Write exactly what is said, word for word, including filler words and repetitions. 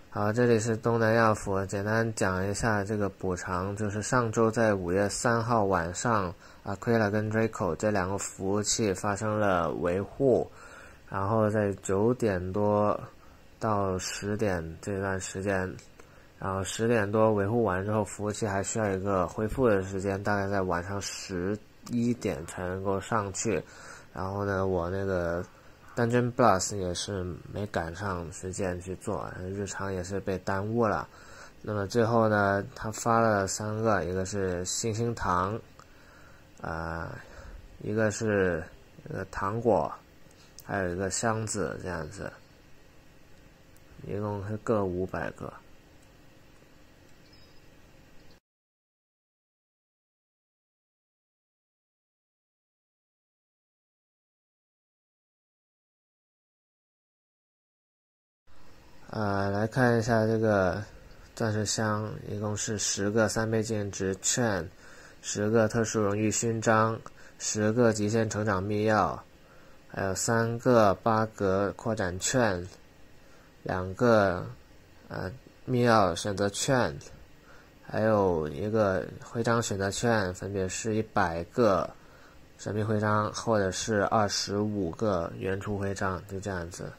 好，这里是东南亚服，简单讲一下这个补偿，就是上周在五月三号晚上 ，Aquila 跟 Draco 这两个服务器发生了维护，然后在九点多到十点这段时间，然后十点多维护完之后，服务器还需要一个恢复的时间，大概在晚上十一点才能够上去。然后呢，我那个Dungeon Plus 也是没赶上时间去做，日常也是被耽误了。那么最后呢，他发了三个，一个是星星糖，啊、呃，一个是一个糖果，还有一个箱子，这样子，一共是各五百个。呃，来看一下这个钻石箱，一共是十个三倍镜值券，十个特殊荣誉勋章，十个极限成长密钥，还有三个八格扩展券，两个呃密钥选择券，还有一个徽章选择券，分别是一百个神秘徽章或者是二十五个原初徽章，就这样子。